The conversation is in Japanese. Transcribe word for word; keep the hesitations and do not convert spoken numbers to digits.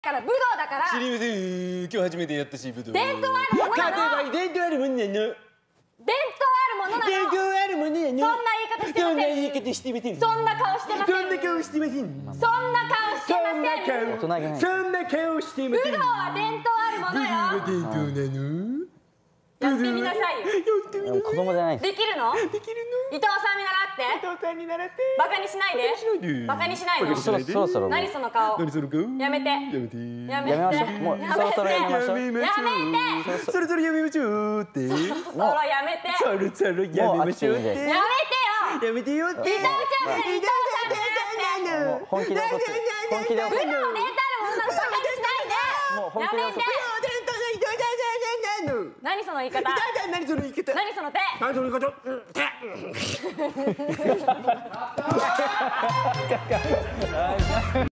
から武道だから。 知りません。今日初めてやったし武道。 伝統あるものなの。 勝てば伝統あるものなの。 伝統あるものなの。 伝統あるものなの。 そんな言い方してません。 そんな言い方してません。 そんな顔してません。 そんな顔してません。 そんな顔してません。 そんな顔してません。 武道は伝統あるものよ。 伝統なの。 やってみなさいよ。 子供じゃないです。 できるの？ できるの？ 伊藤さん見習って。 伊藤さんに習って。 バカにしないで。バカにしないの。 そろそろそろ。 何その顔。 何その顔。 やめて。 やめて。 やめやめましょう。もうそろそろやめましょう。 やめましょう。 やめて。 そろそろやめましょうって。 そろやめて。 そろそろやめましょうって。 やめてよ。 やめてよって。 伊藤ちゃんね、伊藤さんね。 もう本気で怒って。本気で怒って。 武道伝統あるものなのバカにしないで。 もう本気で怒って。 何その言い方。 何その言い方。 何その手。 何その言い方。